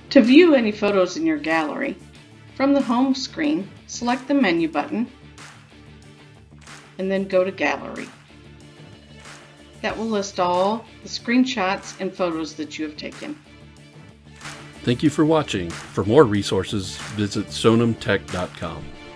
To view any photos in your gallery, from the home screen, select the menu button and then go to Gallery. That will list all the screenshots and photos that you have taken. Thank you for watching. For more resources, visit sonimtech.com.